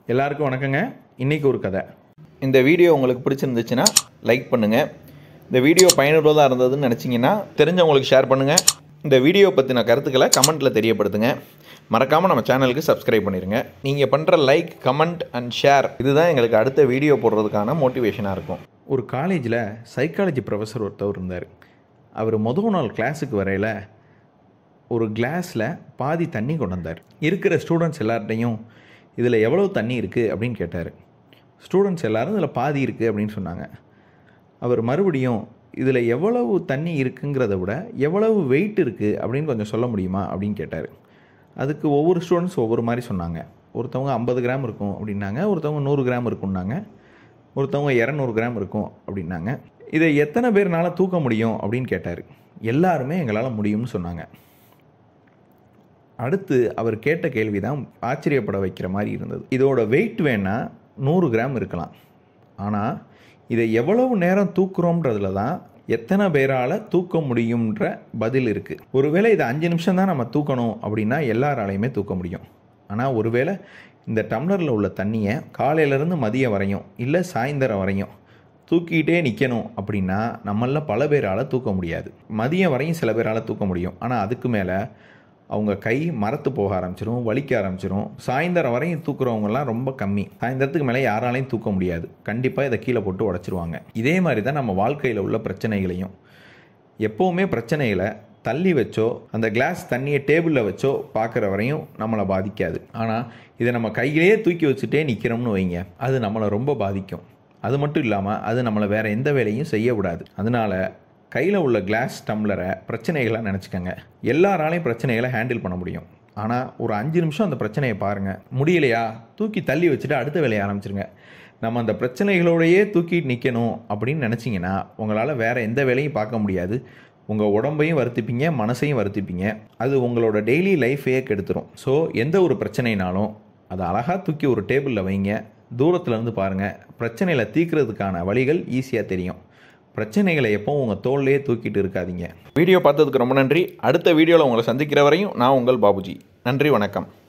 எல்லாருக்கும் வணக்கங்க. இன்றைக்கி ஒரு கதை. இந்த வீடியோ உங்களுக்கு பிடிச்சிருந்துச்சுன்னா லைக் பண்ணுங்கள். இந்த வீடியோ பயனுள்ளதாக இருந்ததுன்னு நினச்சிங்கன்னா தெரிஞ்சவங்களுக்கு ஷேர் பண்ணுங்கள். இந்த வீடியோ பற்றின கருத்துக்களை கமெண்ட்டில் தெரியப்படுத்துங்க. மறக்காமல் நம்ம சேனலுக்கு சப்ஸ்கிரைப் பண்ணிடுங்க. நீங்கள் பண்ணுற லைக், கமெண்ட் அண்ட் ஷேர் இதுதான் எங்களுக்கு அடுத்த வீடியோ போடுறதுக்கான மோட்டிவேஷனாக இருக்கும். ஒரு காலேஜில் சைக்காலஜி ப்ரொஃபஸர் ஒருத்தவர் இருந்தார். அவர் முதல் நாள் கிளாஸுக்கு வரையில் ஒரு கிளாஸில் பாதி தண்ணி கொண்டு வந்தார். இருக்கிற ஸ்டூடெண்ட்ஸ் எல்லார்ட்டையும் இதில் எவ்வளவு தண்ணி இருக்குது அப்படின்னு கேட்டார். ஸ்டூடெண்ட்ஸ் எல்லோரும் இதில் பாதி இருக்குது அப்படின்னு சொன்னாங்க. அவர் மறுபடியும் இதில் எவ்வளவு தண்ணி இருக்குங்கிறத விட எவ்வளவு வெயிட் இருக்குது அப்படின்னு கொஞ்சம் சொல்ல முடியுமா அப்படின்னு கேட்டார். அதுக்கு ஒவ்வொரு ஸ்டூடெண்ட்ஸ் ஒவ்வொரு மாதிரி சொன்னாங்க. ஒருத்தவங்க 50 கிராம் இருக்கும் அப்படின்னாங்க, ஒருத்தவங்க 100 கிராம் இருக்குன்னாங்க, ஒருத்தவங்க 200 கிராம் இருக்கும் அப்படின்னாங்க. இதை எத்தனை பேர்னால தூக்க முடியும் அப்படின்னு கேட்டார். எல்லாருமே எங்களால் முடியும்னு சொன்னாங்க. அடுத்து அவர் கேட்ட கேள்வி தான் ஆச்சரியப்பட வைக்கிற மாதிரி இருந்தது. இதோட வெயிட் வேணால் 100 கிராம் இருக்கலாம், ஆனால் இதை எவ்வளவு நேரம் தூக்குறோம்ன்றதுல தான் எத்தனை பேரால் தூக்க முடியுன்ற பதில் இருக்குது. ஒருவேளை இதை 5 நிமிஷம் தான் நம்ம தூக்கணும் அப்படின்னா எல்லாராலையுமே தூக்க முடியும். ஆனால் ஒருவேளை இந்த டம்ளரில் உள்ள தண்ணியை காலையிலேருந்து மதியம் வரையும் இல்லை சாயந்தரம் வரையும் தூக்கிட்டே நிற்கணும் அப்படின்னா நம்மளில் பல பேரால் தூக்க முடியாது. மதியம் வரையும் சில பேரால் தூக்க முடியும், ஆனால் அதுக்கு மேலே அவங்க கை மரத்து போக ஆரம்பிச்சிடும், வலிக்க ஆரம்பிச்சிடும். சாயந்தரம் வரையும் தூக்குறவங்கலாம் ரொம்ப கம்மி. சாயந்தரத்துக்கு மேலே யாராலையும் தூக்க முடியாது. கண்டிப்பாக இதை கீழே போட்டு உடச்சிருவாங்க. இதே மாதிரி தான் நம்ம வாழ்க்கையில் உள்ள பிரச்சனைகளையும். எப்போவுமே பிரச்சனைகளை தள்ளி வச்சோ அந்த கிளாஸ் தண்ணியை டேபிளில் வச்சோ பார்க்குற வரையும் நம்மளை பாதிக்காது. ஆனால் இதை நம்ம கையிலேயே தூக்கி வச்சுட்டே நிற்கிறோம்னு வைங்க, அது நம்மளை ரொம்ப பாதிக்கும். அது மட்டும் இல்லாமல் அது நம்மளை வேறு எந்த வேலையும் செய்ய விடாது. அதனால் கையில் உள்ள கிளாஸ் டம்ளரை பிரச்சனைகளாக நினச்சிக்கோங்க. எல்லாராலையும் பிரச்சனைகளை ஹேண்டில் பண்ண முடியும். ஆனால் ஒரு 5 நிமிஷம் அந்த பிரச்சனையை பாருங்கள். முடியலையா, தூக்கி தள்ளி வச்சுட்டு அடுத்த வேலையை ஆரம்பிச்சிருங்க. நம்ம அந்த பிரச்சனைகளோடையே தூக்கிட்டு நிற்கணும் அப்படின்னு நினச்சிங்கன்னா உங்களால் வேறு எந்த வேலையும் பார்க்க முடியாது. உங்கள் உடம்பையும் வருத்திப்பீங்க, மனசையும் வருத்திப்பீங்க. அது உங்களோட டெய்லி லைஃபையே கெடுத்துரும். ஸோ எந்த ஒரு பிரச்சனைனாலும் அதை அழகாக தூக்கி ஒரு டேபிளில் வைங்க. தூரத்துலேருந்து பாருங்கள். பிரச்சனைகளை தீர்க்கிறதுக்கான வழிகள் ஈஸியாக தெரியும். பிரச்சனைகளை எப்போவும் உங்கள் தோல்லையே தூக்கிட்டு இருக்காதீங்க. வீடியோ பார்த்ததுக்கு ரொம்ப நன்றி. அடுத்த வீடியோவில் உங்களை சந்திக்கிற வரையும் நான் உங்கள் பாபுஜி. நன்றி, வணக்கம்.